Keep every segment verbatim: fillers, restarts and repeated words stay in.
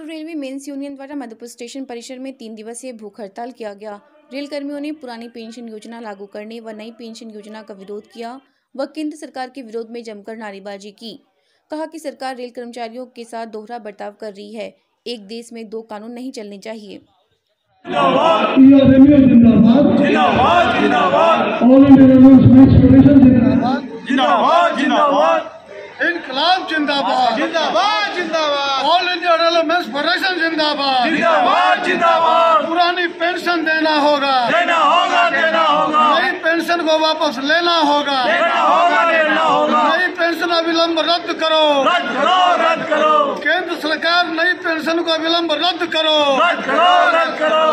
पूर्व railway mains union द्वारा Madhupur station परिसर में तीन दिवसीय भूख हड़ताल किया गया। रेल कर्मियों ने पुरानी पेंशन योजना लागू करने व नई पेंशन योजना का विरोध किया व केंद्र सरकार के विरोध में जमकर नारेबाजी की। कहा कि सरकार रेल कर्मचारियों के साथ दोहरा बर्ताव कर रही है। एक देश में दो कानून नहीं चलने चाहिए। इनकलाब जिंदाबाद जिंदाबाद जिंदाबाद all India railway men's federation जिंदाबाद जिंदाबाद जिंदाबाद। पुरानी पेंशन देना होगा देना होगा देना होगा नई पेंशन को वापस लेना होगा लेना होगा लेना होगा नई पेंशन अविलंब रद्द करो रद्द करो रद्द करो। केंद्र सरकार नई पेंशन को अविलंब रद्द करो रद्द करो रद्द करो।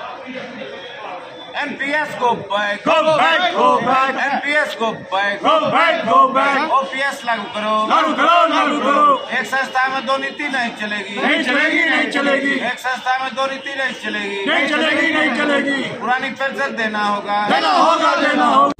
N P S go back, go back, go back. N P S go back, go back, go back. O P S लागू करो, लागू करो, लागू करो। एक संस्था में दो नीति नहीं चलेगी, नहीं चलेगी, नहीं चलेगी। एक संस्था में दो नीति नहीं चलेगी, नहीं चलेगी, नहीं चलेगी। पुरानी पेंशन देना होगा, देना होगा, देना होगा।